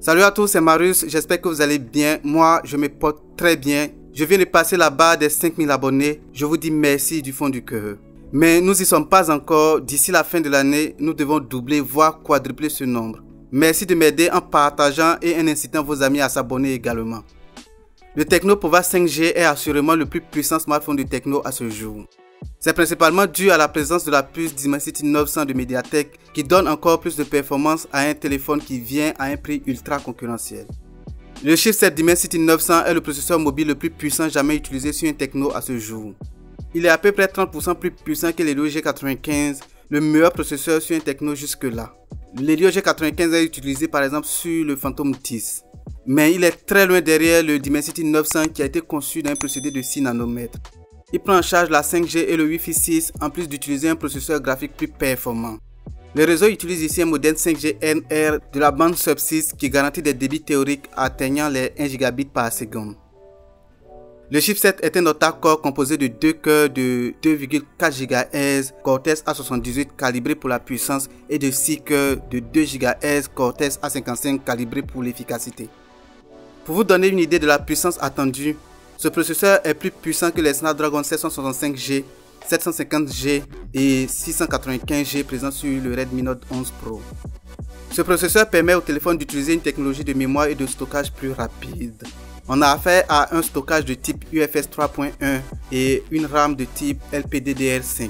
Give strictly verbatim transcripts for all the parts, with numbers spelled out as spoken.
Salut à tous, c'est Marius, j'espère que vous allez bien. Moi, je me porte très bien. Je viens de passer la barre des cinq mille abonnés. Je vous dis merci du fond du cœur. Mais nous n'y sommes pas encore. D'ici la fin de l'année, nous devons doubler, voire quadrupler ce nombre. Merci de m'aider en partageant et en incitant vos amis à s'abonner également. Le Tecno Pova cinq G est assurément le plus puissant smartphone de Tecno à ce jour. C'est principalement dû à la présence de la puce Dimensity neuf cents de Mediatek qui donne encore plus de performance à un téléphone qui vient à un prix ultra concurrentiel. Le chipset Dimensity neuf cents est le processeur mobile le plus puissant jamais utilisé sur un Tecno à ce jour. Il est à peu près trente pour cent plus puissant que l'Helio G quatre-vingt-quinze, le meilleur processeur sur un Tecno jusque-là. L'Helio G quatre-vingt-quinze est utilisé par exemple sur le Phantom dix. Mais il est très loin derrière le Dimensity neuf cents qui a été conçu d'un procédé de six nanomètres. Il prend en charge la cinq G et le Wi-Fi six en plus d'utiliser un processeur graphique plus performant. Le réseau utilise ici un modem cinq G N R de la bande sub six qui garantit des débits théoriques atteignant les un gigabit par seconde. Le chipset est un octa-core composé de deux cœurs de deux virgule quatre gigahertz Cortex A soixante-dix-huit calibré pour la puissance et de six cœurs de deux gigahertz Cortex A cinquante-cinq calibré pour l'efficacité. Pour vous donner une idée de la puissance attendue, ce processeur est plus puissant que les Snapdragon sept cent soixante-cinq G, sept cent cinquante G et six cent quatre-vingt-quinze G présents sur le Redmi Note onze Pro. Ce processeur permet au téléphone d'utiliser une technologie de mémoire et de stockage plus rapide. On a affaire à un stockage de type U F S trois point un et une RAM de type L P D D R cinq.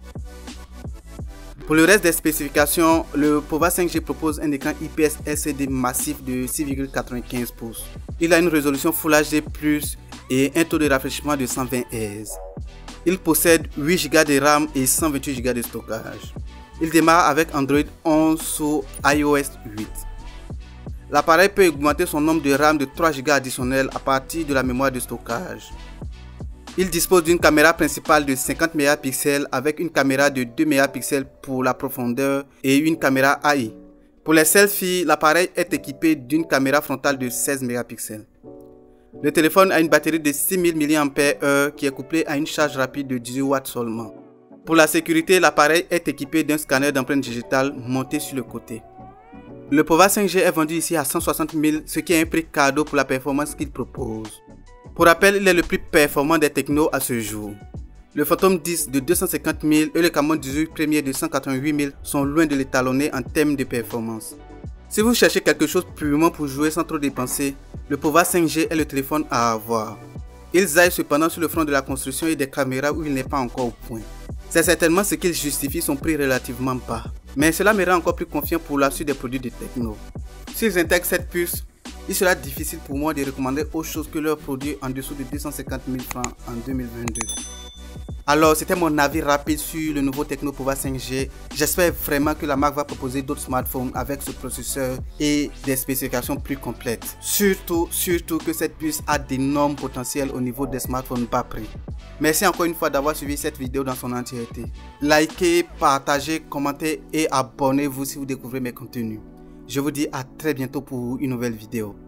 Pour le reste des spécifications, le Pova cinq G propose un écran I P S L C D massif de six virgule quatre-vingt-quinze pouces. Il a une résolution Full H D plus, et un taux de rafraîchissement de cent vingt hertz. Il possède huit giga de RAM et cent vingt-huit giga de stockage. Il démarre avec Android onze sous i O S huit. L'appareil peut augmenter son nombre de RAM de trois giga additionnels à partir de la mémoire de stockage. Il dispose d'une caméra principale de cinquante mégapixels avec une caméra de deux mégapixels pour la profondeur et une caméra A I. Pour les selfies, l'appareil est équipé d'une caméra frontale de seize mégapixels. Le téléphone a une batterie de six mille milliampères heure qui est couplée à une charge rapide de dix-huit watts seulement. Pour la sécurité, l'appareil est équipé d'un scanner d'empreintes digitales monté sur le côté. Le Pova cinq G est vendu ici à cent soixante mille, ce qui est un prix cadeau pour la performance qu'il propose. Pour rappel, il est le plus performant des Tecno à ce jour. Le Phantom dix de deux cent cinquante mille et le Camon dix-huit Premier de cent quatre-vingt-huit mille sont loin de l'étalonner en termes de performance. Si vous cherchez quelque chose purement pour jouer sans trop dépenser, le Pova cinq G est le téléphone à avoir. Il zaille cependant sur le front de la construction et des caméras où il n'est pas encore au point. C'est certainement ce qui justifie son prix relativement bas. Mais cela me rend encore plus confiant pour la suite des produits de Tecno. S'ils intègrent cette puce, il sera difficile pour moi de recommander autre chose que leurs produits en dessous de deux cent cinquante mille francs en deux mille vingt-deux. Alors, c'était mon avis rapide sur le nouveau Tecno Pova cinq G. J'espère vraiment que la marque va proposer d'autres smartphones avec ce processeur et des spécifications plus complètes. Surtout, surtout que cette puce a d'énormes potentiels au niveau des smartphones bas prix. Merci encore une fois d'avoir suivi cette vidéo dans son entièreté. Likez, partagez, commentez et abonnez-vous si vous découvrez mes contenus. Je vous dis à très bientôt pour une nouvelle vidéo.